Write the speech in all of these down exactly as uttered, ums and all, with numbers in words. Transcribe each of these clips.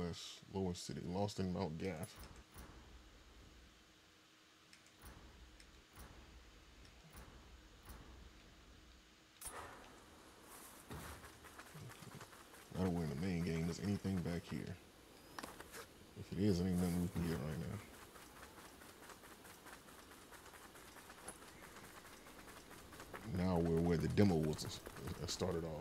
West, Lower City, lost in Mount Gaff. I don't win the main game. Is anything back here? If it is, there ain't nothing we can get right now. Now we're where the demo was uh, started off.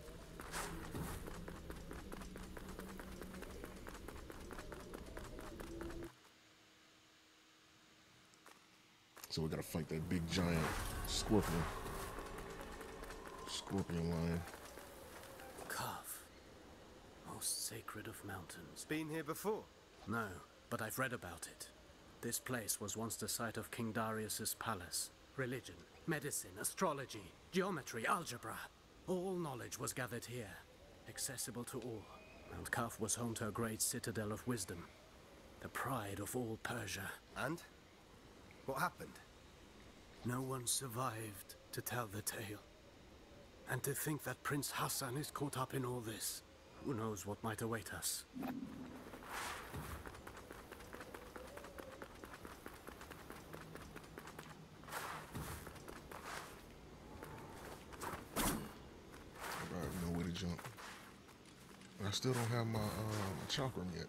So we gotta fight that big giant scorpion. Scorpion lion. Kaf. Most sacred of mountains. Been here before? No, but I've read about it. This place was once the site of King Darius's palace. Religion, medicine, astrology, geometry, algebra. All knowledge was gathered here, accessible to all. Mount Kaf was home to a great citadel of wisdom, the pride of all Persia. And? What happened? No one survived to tell the tale. And to think that Prince Hassan is caught up in all this, who knows what might await us. No way to jump. I still don't have my uh, chakram yet.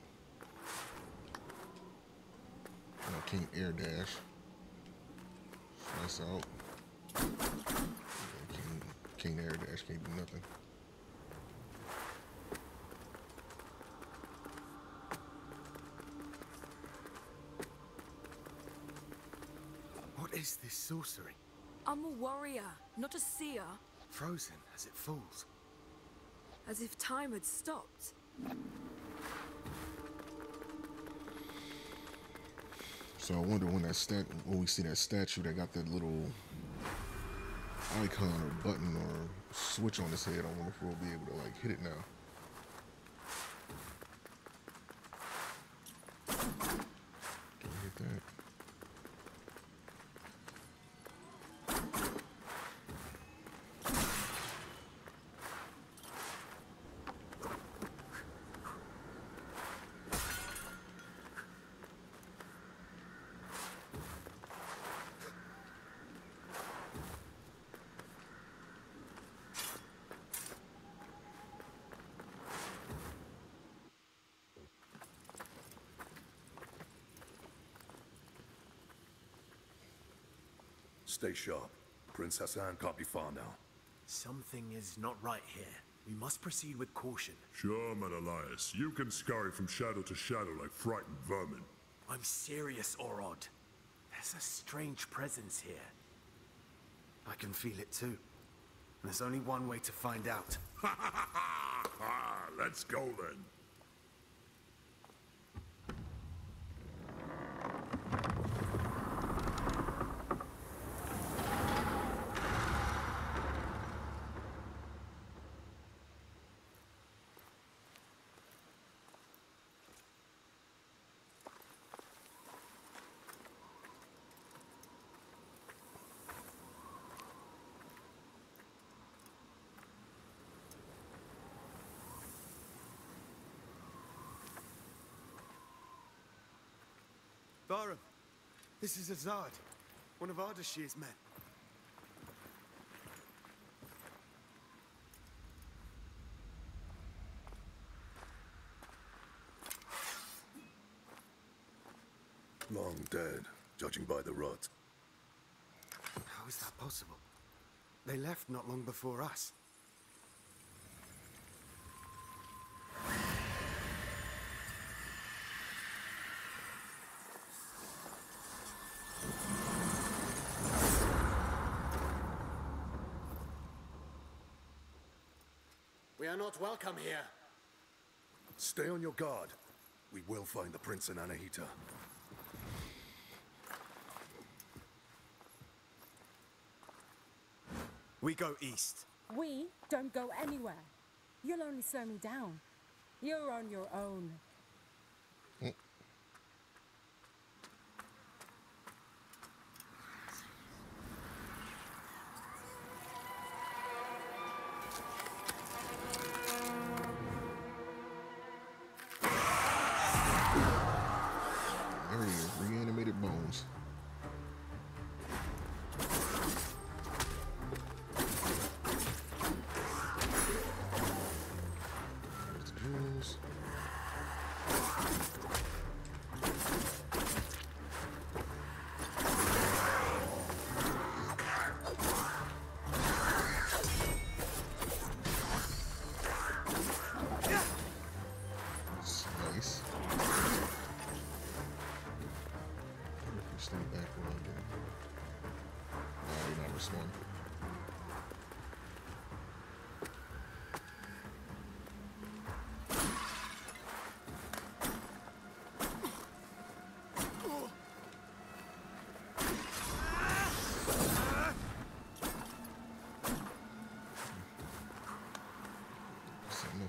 And I can't air dash. That's out. Yeah, can't, can't air dash, can't do nothing. What is this sorcery? I'm a warrior, not a seer. Frozen as it falls. As if time had stopped. So I wonder when that stat when we see that statue that got that little icon or button or switch on his head, I wonder if we'll be able to like hit it now. Can't hit that. Stay sharp. Prince Hassan can't be far now. Something is not right here. We must proceed with caution. Sure, Menelaus. You can scurry from shadow to shadow like frightened vermin. I'm serious, Orod. There's a strange presence here. I can feel it too. There's only one way to find out. Ha ha ha ha! Let's go then. Bahram, this is Azad, one of Ardashir's men. Long dead, judging by the rot. How is that possible? They left not long before us. We are not welcome here. Stay on your guard. We will find the Prince and Anahita. We go east. We don't go anywhere. You'll only slow me down. You're on your own.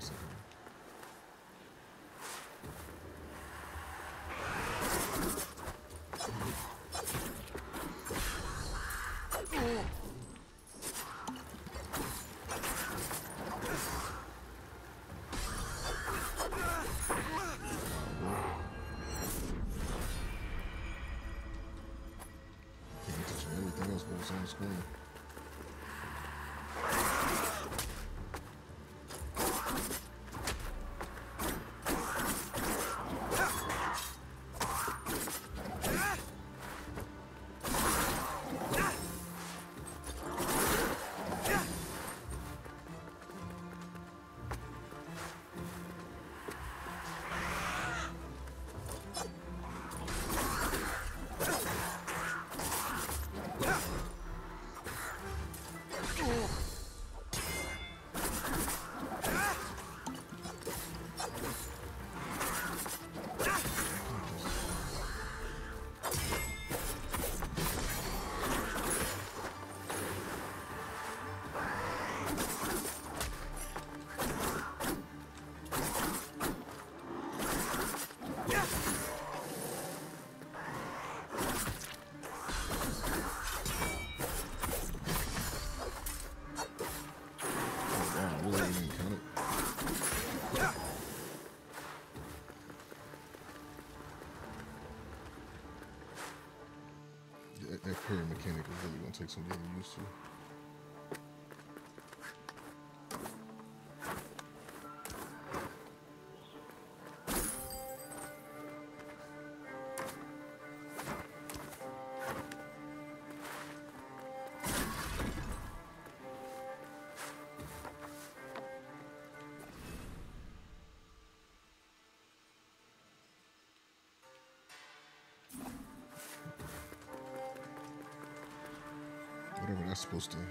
second. Can't touch everything else but what's on the screen. That, that parry mechanic is really gonna take some getting used to. Whatever that's supposed to.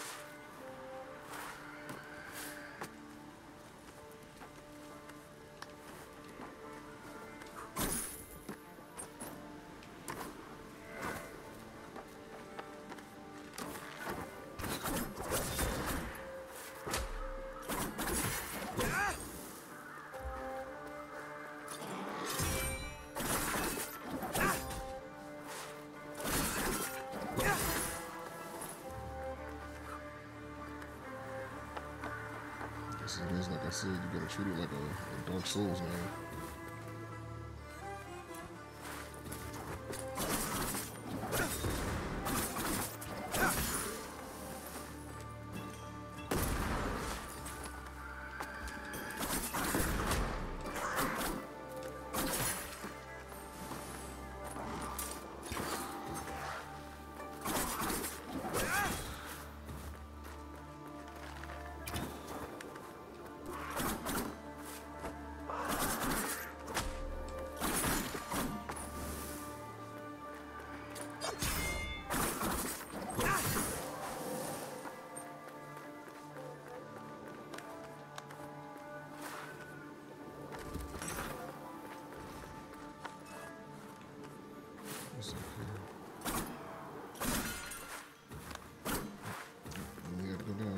Guess it is, like I said, you gotta treat it like a, a Dark Souls game. We had to go down.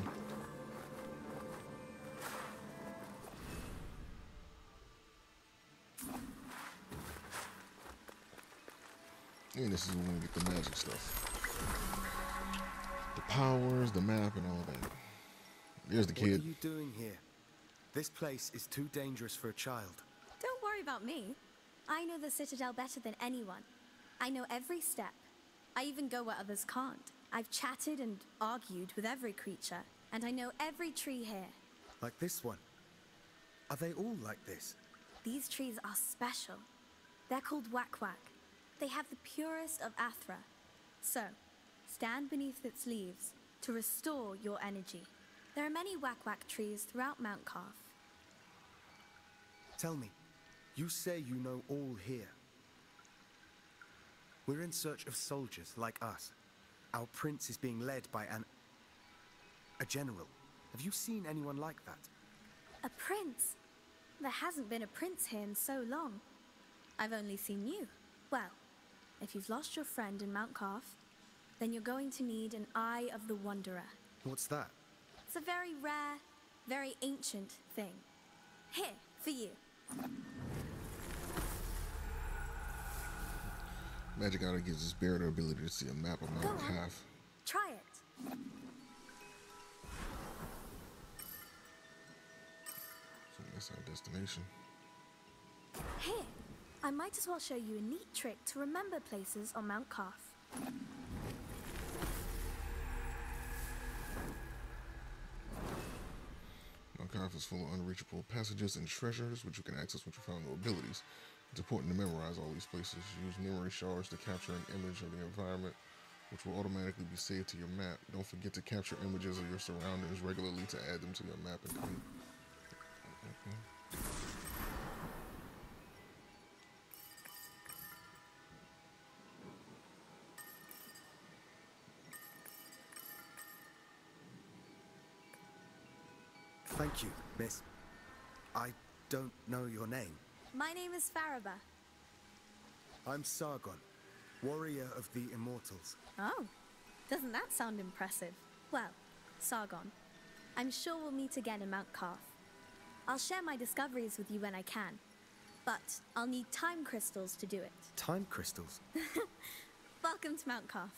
And this is when we get the magic stuff. The powers, the map, and all that. There's the kid. What are you doing here? This place is too dangerous for a child. Don't worry about me. I know the Citadel better than anyone. I know every step. I even go where others can't. I've chatted and argued with every creature, and I know every tree here. Like this one. Are they all like this? These trees are special. They're called Wak-Wak. They have the purest of Athra. So, stand beneath its leaves to restore your energy. There are many Wak-Wak trees throughout Mount Karth. Tell me, you say you know all here. We're in search of soldiers like us. Our prince is being led by an... a general. Have you seen anyone like that? A prince? There hasn't been a prince here in so long. I've only seen you. Well, if you've lost your friend in Mount Karth, then you're going to need an Eye of the Wanderer. What's that? It's a very rare, very ancient thing. Here, for you. Magic Item gives this bear the ability to see a map of Go Mount on. Calf. Try it. So that's our destination. Here, I might as well show you a neat trick to remember places on Mount Calf. Mount Calf is full of unreachable passages and treasures, which you can access once you found new abilities. It's important to memorize all these places. Use memory shards to capture an image of the environment, which will automatically be saved to your map. Don't forget to capture images of your surroundings regularly to add them to your map and complete. Okay. Thank you, miss. I don't know your name. My name is Faraba. I'm Sargon, warrior of the Immortals. Oh, doesn't that sound impressive? Well, Sargon, I'm sure we'll meet again in Mount Calf. I'll share my discoveries with you when I can, but I'll need time crystals to do it. Time crystals? Welcome to Mount Calf.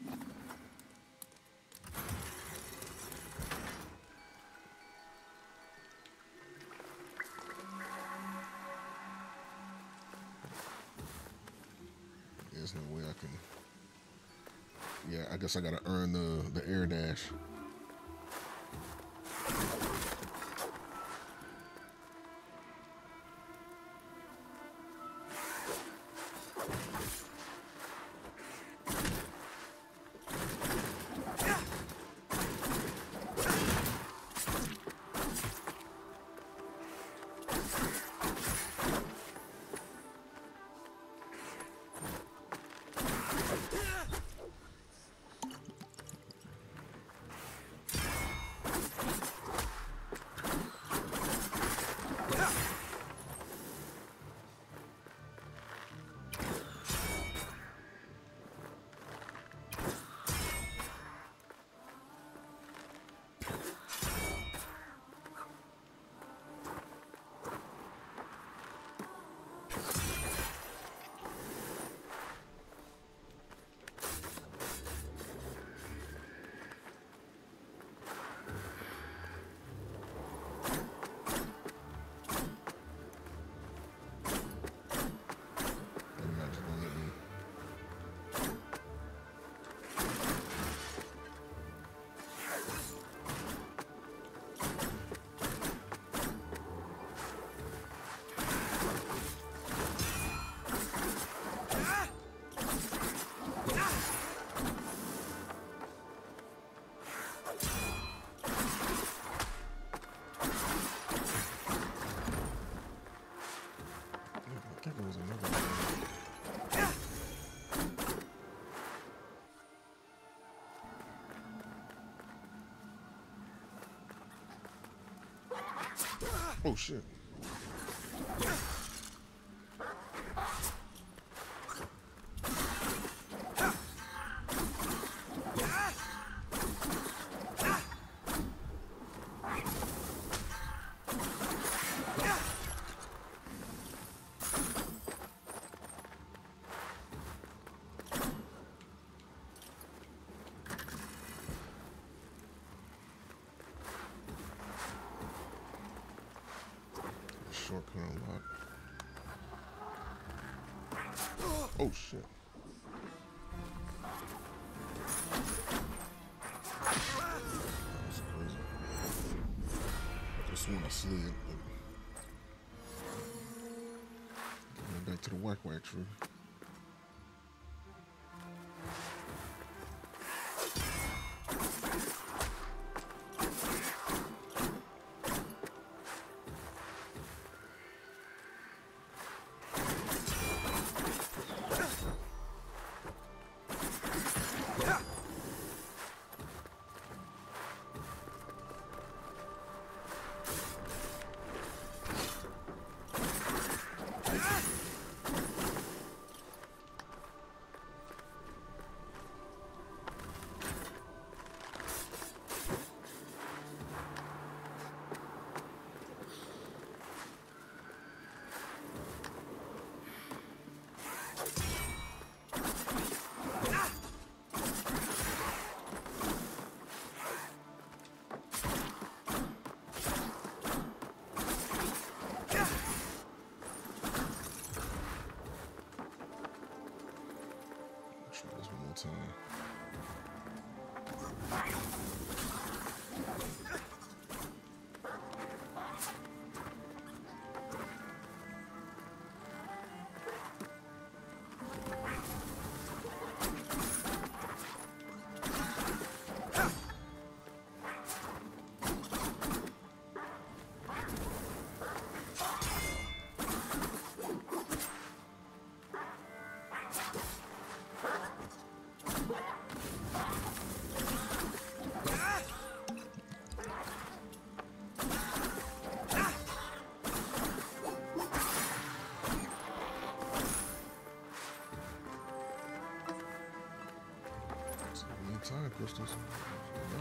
There's no way I can. Yeah, I guess I gotta earn the the air dash. Oh shit. Shortcut unlocked. Oh shit. That's crazy. I could have sworn I slid, but going back to the whack whack tree. time. Time crystals. Yeah.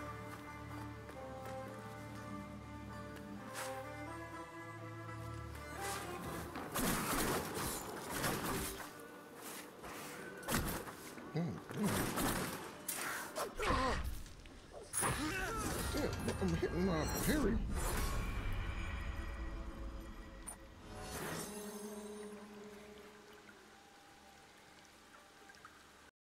Oh, damn. Damn, I'm hitting my parry.